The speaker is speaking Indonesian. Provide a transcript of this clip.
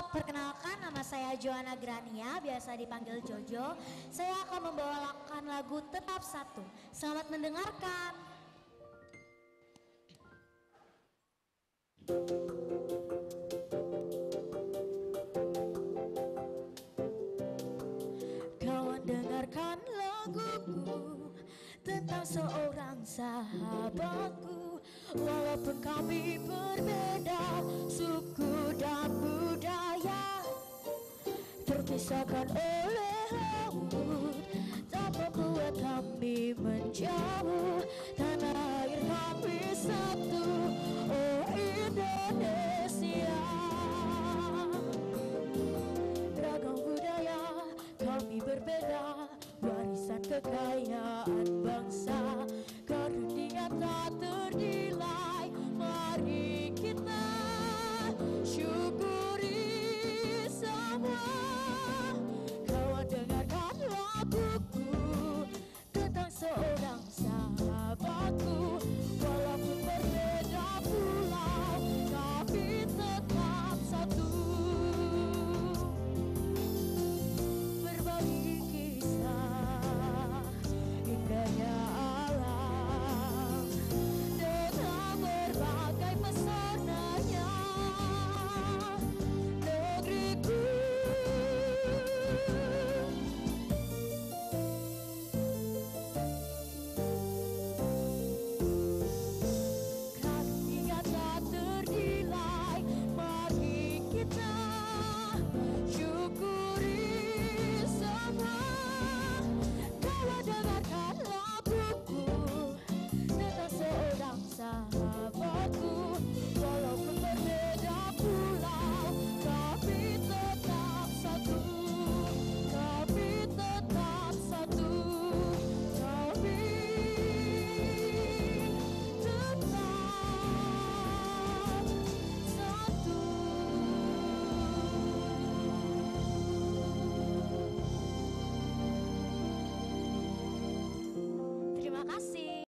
Perkenalkan, nama saya Joanna Grania, biasa dipanggil Jojo. Saya akan membawakan lagu Tetap Satu. Selamat mendengarkan. Kawan, dengarkan laguku tentang seorang sahabatku. Walaupun kami berbeda suku dan budaya, terpisahkan